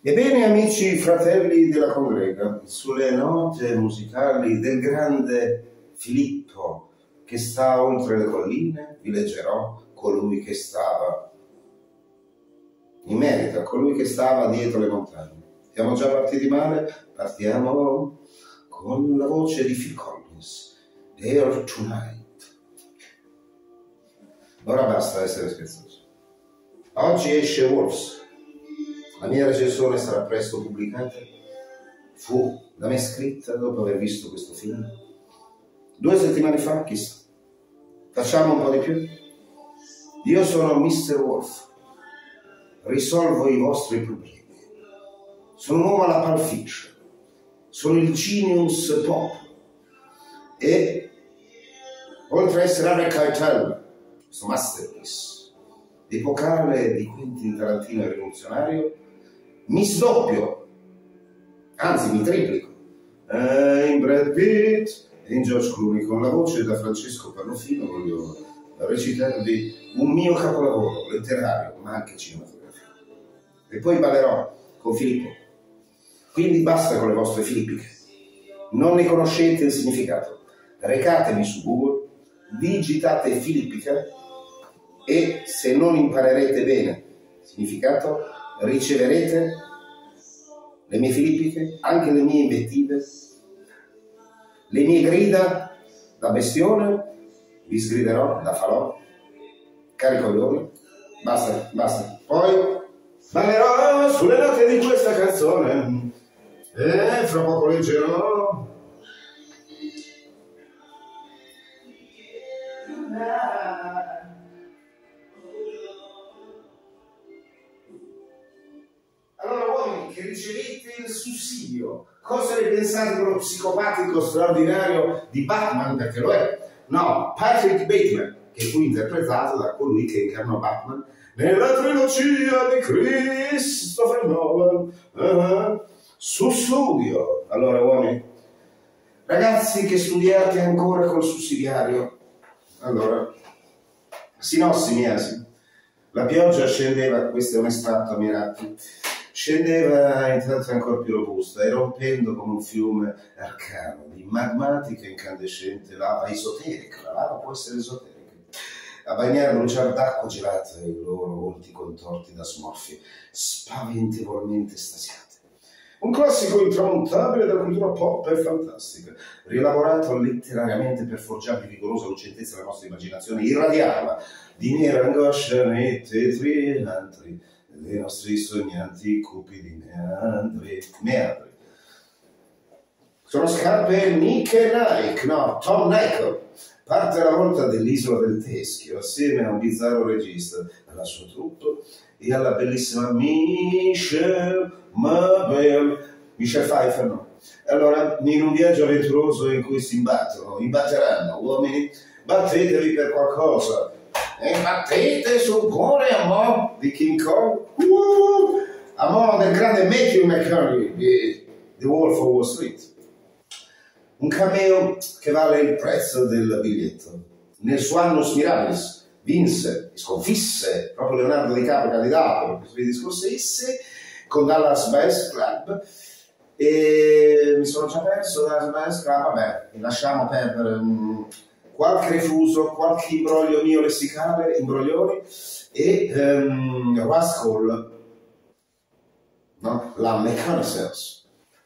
Ebbene, amici fratelli della congrega, sulle note musicali del grande Filippo che sta oltre le colline, vi leggerò colui che stava in merito a colui che stava dietro le montagne. Siamo già partiti male, partiamo con la voce di Phil Collins, There Tonight. Ora basta essere scherzosi. Oggi esce Wolves. La mia recensione sarà presto pubblicata. Fu da me scritta dopo aver visto questo film 2 settimane fa, chissà. Facciamo un po' di più. Io sono Mr. Wolf. Risolvo i vostri problemi. Sono un uomo alla Pulp Fiction. Sono il genius pop. E, oltre a essere Harry Keitel, questo masterpiece epocale di Quentin Tarantino e rivoluzionario, mi sdoppio, anzi mi triplico, in Brad Pitt e in George Clooney. Con la voce da Francesco Pannofino voglio recitarvi un mio capolavoro letterario, ma anche cinematografico. E poi ballerò con Filippo. Quindi basta con le vostre filippiche. Non ne conoscete il significato. Recatevi su Google, digitate filippica e se non imparerete bene il significato, riceverete le mie filippiche, anche le mie invettive, le mie grida da bestione, vi sgriderò da falò, cari coglioni, basta, basta. Poi ballerò sulle note di questa canzone e fra poco leggerò che ricevete il sussidio. Cosa ne pensate dello psicopatico straordinario di Batman? Perché lo è. No, Patrick Bateman, che fu interpretato da colui che incarnò Batman nella trilogia di Christopher Nolan. Sussidio. Allora, uomini, ragazzi che studiate ancora col sussidiario, allora, sinossi miasi. La pioggia scendeva, questo è un estratto a mirati, scendeva intanto ancora più robusta, rompendo come un fiume arcano di magmatica incandescente lava esoterica. La lava può essere esoterica, a bagnare un bruciare d'acqua gelata i loro volti contorti da smorfie spaventevolmente estasiate. Un classico intramontabile della cultura pop e fantastica, rilavorato letterariamente per forgiare di vigorosa lucentezza la nostra immaginazione, irradiarla di nera angoscia nei tetri antri dei nostri sognanti cupidi meandri. Sono scarpe Nick e Nike, no, Tom Nike. Parte la volta dell'isola del Teschio assieme a un bizzarro regista, alla sua troupe e alla bellissima Michelle Pfeiffer, no. Allora, in un viaggio avventuroso in cui si imbatteranno uomini, battetevi per qualcosa. E battete sul cuore amor di King Kong, amor del grande Matthew McConaughey di The Wolf of Wall Street. Un cameo che vale il prezzo del biglietto. Nel suo annus mirabilis vinse e sconfisse proprio Leonardo DiCaprio, candidato per questo discorso con Dallas Buyers Club, e mi sono già perso Dallas Buyers Club. Vabbè, lasciamo perdere qualche refuso, qualche imbroglio mio lessicale, imbroglioni, e Rascal, no? La McConaughey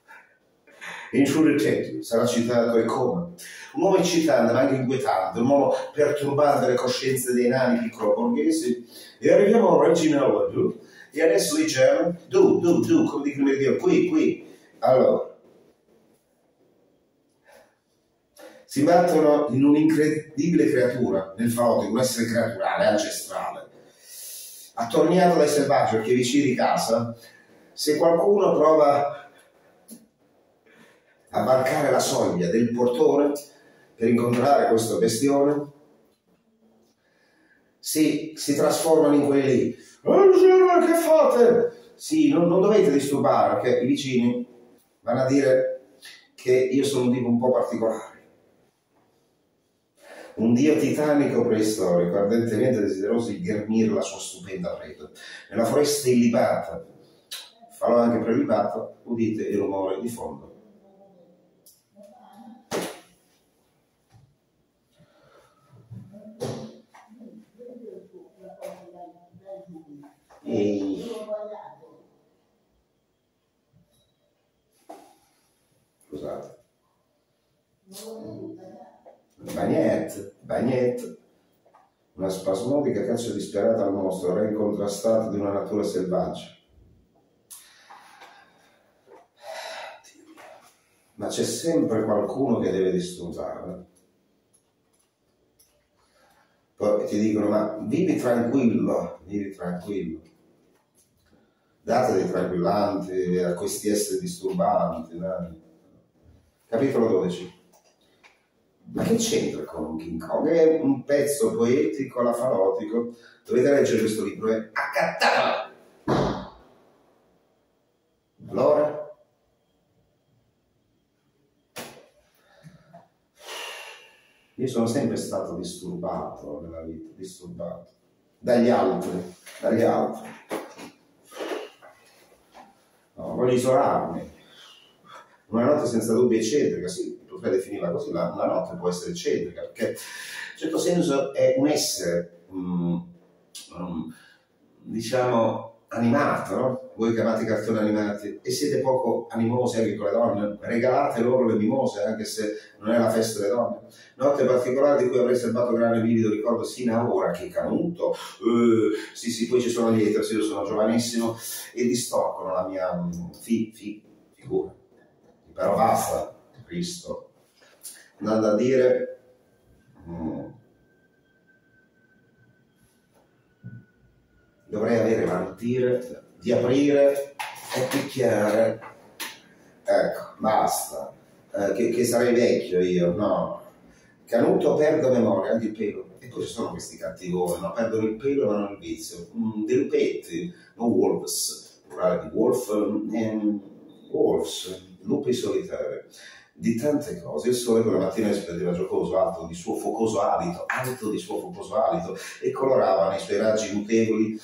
in True Detective sarà citato e come un uomo eccitante ma anche inquietante, un uomo perturbante le coscienze dei nani piccolo borghesi. E arriviamo a Reginald Wood e adesso leggiamo come dicono Dio, qui. Allora, si battono in un'incredibile creatura nel falotto, in un essere creaturale, ancestrale, attorniato dai selvaggi, perché vicini di casa, se qualcuno prova a varcare la soglia del portone per incontrare questo bestione, si trasformano in quelli lì. Che fate? Sì, non dovete disturbare, perché i vicini vanno a dire che io sono un tipo un po' particolare. Un dio titanico preistorico, ardentemente desideroso di ghermire la sua stupenda preda. Nella foresta illibata, farò anche prelibato, udite il rumore di fondo. Ehi. Scusate. Bagnette, una spasmodica caccia disperata al mostro, re incontrastato di una natura selvaggia. Ma c'è sempre qualcuno che deve distruggerla. Poi ti dicono, ma vivi tranquillo, date dei tranquillanti a questi esseri disturbanti. Dai. Capitolo 12. Ma che c'entra con King Kong? È un pezzo poetico, lafalotico. Dovete leggere questo libro, è accattare. Allora? Io sono sempre stato disturbato nella vita, dagli altri. No, voglio isolarmi. Una notte senza dubbio eccentrica, sì, potrei definirla così, una notte può essere eccentrica, perché in un certo senso è un essere, diciamo, animato, no? Voi che amate i cartoni animati e siete poco animosi anche con le donne, regalate loro le mimose anche se non è la festa delle donne. Notte particolare di cui avrei serbato grande vivido ricordo sino a ora che Canuto, sì, poi ci sono gli eters, io sono giovanissimo e distoccano la mia figura. Però basta, Cristo. Andando a dire, dovrei avere l'ardire di aprire e picchiare. Ecco, basta. Che sarei vecchio io, no. Canuto perdo memoria, anche il pelo. E poi ci sono questi cattivoni, no? Perdono il pelo ma non il vizio. Dei lupetti, no wolves, plurale di wolf, wolves, lupi solitari. Di tante cose. Il sole quella mattina risplendeva giocoso, alto di suo focoso alito, e colorava nei suoi raggi mutevoli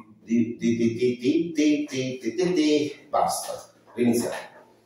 basta, riniziamo.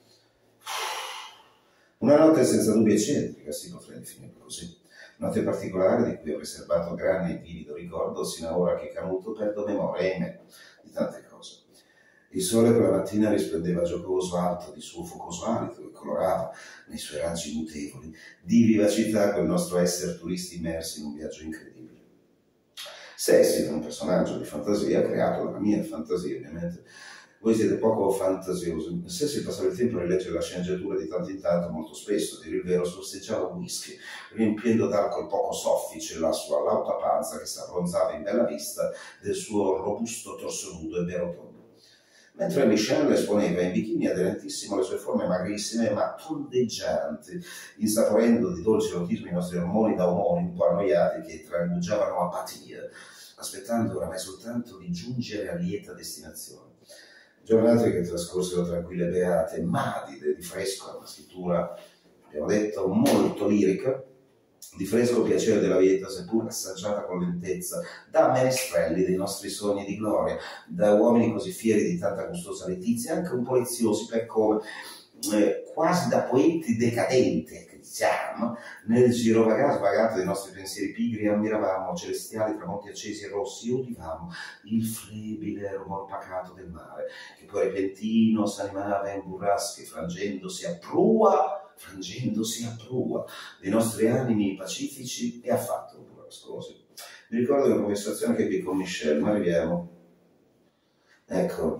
Una notte senza dubbio eccentrica, si potrei definire così. Notte particolare di cui ho riservato grande e vivido ricordo, sino a ora che Canuto perdo memoria di tante cose. Il sole quella mattina risplendeva giocoso, alto di suo focoso alito e colorava nei suoi raggi mutevoli di vivacità quel nostro essere turisti immersi in un viaggio incredibile. Sessi è un personaggio di fantasia creato dalla mia fantasia, ovviamente. Voi siete poco fantasiosi. Sessi passava il tempo a rileggere la sceneggiatura di tanto in tanto, molto spesso, a dire il vero, sorseggiava whisky, riempiendo d'alcol poco soffice la sua lauta panza che si abbronzava in bella vista del suo robusto torso nudo e vero tondo. Mentre Michel esponeva in bikini aderentissimo le sue forme magrissime ma tondeggianti, insaporendo di dolce erotismo i nostri ormoni da umoni un po' annoiati che trangugiavano apatia, aspettando oramai soltanto di giungere a lieta destinazione. Giornate che trascorsero tranquille e beate, madide di fresco, una scrittura, abbiamo detto, molto lirica, di fresco piacere della vita, seppur assaggiata con lentezza, da menestrelli dei nostri sogni di gloria, da uomini così fieri di tanta gustosa letizia, anche un po' liziosi per come, quasi da poeti decadenti, che diciamo, nel girovagar svagato dei nostri pensieri pigri ammiravamo celestiali tramonti accesi e rossi e udivamo il flebile rumor pacato del mare, che poi repentino s'animava in burrasche, frangendosi a prua dei nostri animi pacifici e affatto burrascosi. Mi ricordo una conversazione che ebbi con Michel, ma arriviamo. Ecco.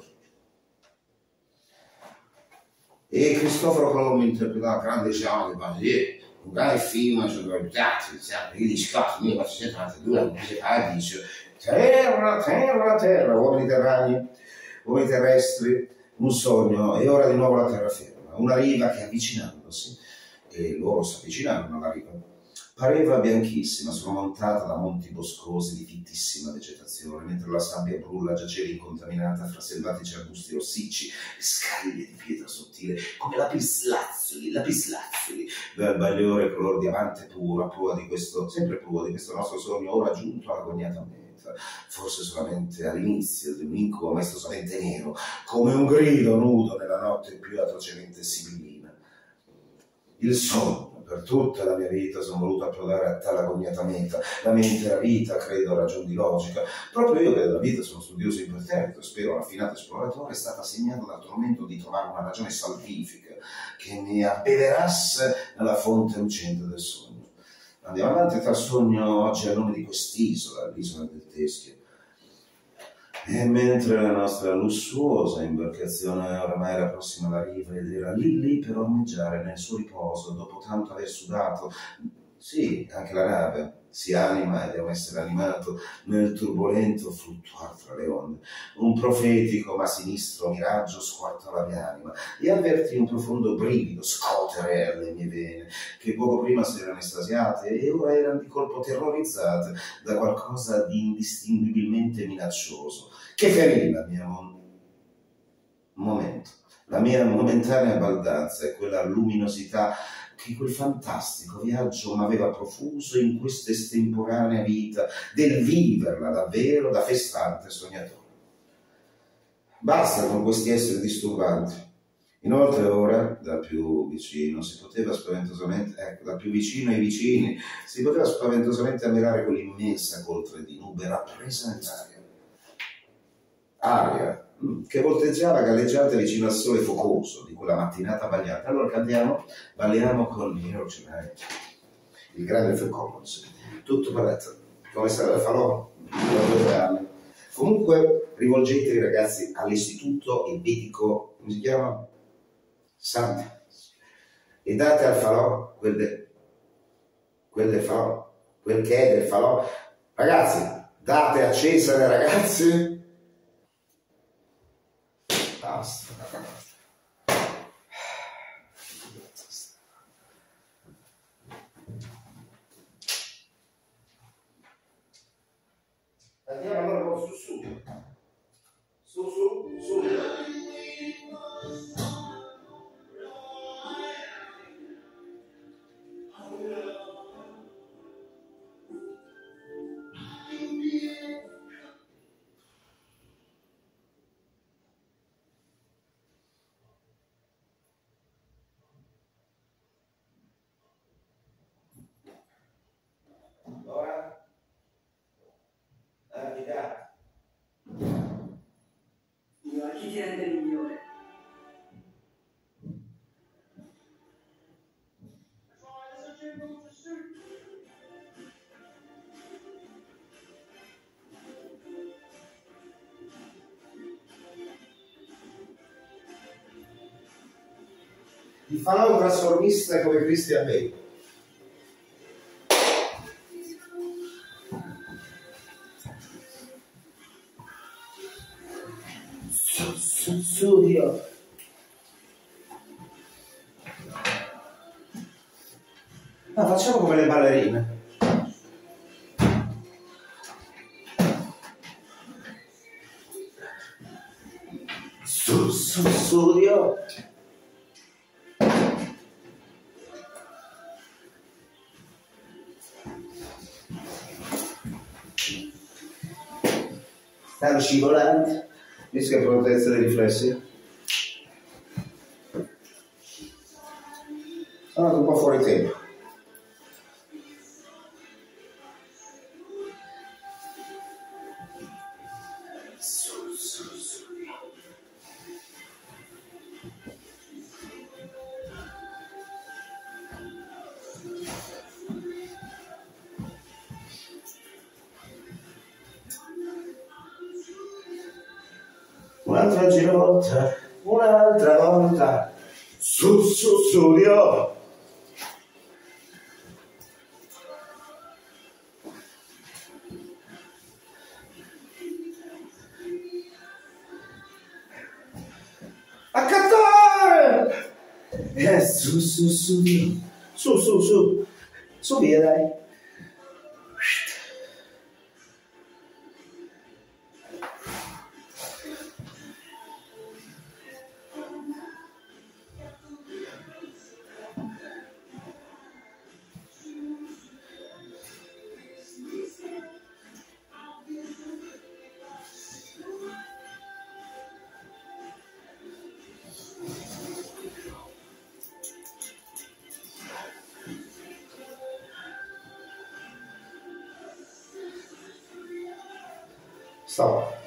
E Cristoforo Colombo interpretava grande Jean de Banlieu, un grande film sulle abitati, gli discatti 1932, dice terra, uomini terrani, uomini terrestri, un sogno, e ora di nuovo la terraferma, una riva che avvicinandosi, e loro si avvicinarono alla riva, pareva bianchissima, sormontata da monti boscosi di fittissima vegetazione, mentre la sabbia brulla giaceva incontaminata fra selvatici arbusti rossicci e scaglie di pietra sottile, come lapislazzuli, dal bagliore color diamante puro, sempre prua di questo nostro sogno ora giunto agognatamente. vita, forse solamente all'inizio di un incubo maestosamente nero, come un grido nudo nella notte più atrocemente sibillina. Il sogno. Per tutta la mia vita sono voluto approdare a tale agognata meta. La mia intera vita, credo, a ragion di logica. Proprio io che della vita sono studioso imperterrito e spero raffinato esploratore, è stata segnata dal tormento di trovare una ragione salvifica che mi abbeverasse nella fonte lucente del sogno. Andiamo avanti tra il sogno oggi al nome di quest'isola, l'isola del Teschio. E mentre la nostra lussuosa imbarcazione oramai era prossima alla riva ed era lì per ormeggiare nel suo riposo, dopo tanto aver sudato, sì, anche la nave si anima ed è un essere animato nel turbolento fluttuar tra le onde. Un profetico ma sinistro miraggio squartò la mia anima e avvertì un profondo brivido scotere alle mie vene, che poco prima si erano estasiate e ora erano di colpo terrorizzate da qualcosa di indistinguibilmente minaccioso, che ferì la mia la mia momentanea baldanza e quella luminosità che quel fantastico viaggio m'aveva profuso in questa estemporanea vita del viverla davvero da festante sognatore. Basta con questi esseri disturbanti. Inoltre ora, da più vicino, si poteva spaventosamente, da più vicino ai vicini, si poteva spaventosamente ammirare quell'immensa coltre di nube rappresa nell'aria. Aria che volteggiava galleggiante vicino al sole focoso di quella mattinata bagliata. Allora cantiamo, balliamo con il grande Phil Collins. Tutto balletto, come farò da 2 anni. Comunque rivolgetevi ragazzi all'istituto ebetico, come si chiama? Santa, e date al falò quel che è del falò. Ragazzi, date a Cesare, ragazzi. Basta. Andiamo allora con su. Ora, arriva. Chi ti rende migliore? Il falò un trasformista come Christian Bale. Studio. No, facciamo come le ballerine. Studio. Stanno scivolando. Visto che prontezza dei riflessi. Sono andato un po' fuori tempo. Un'altra girotta, un'altra volta, studio. Accattare! Su via dai. Stop.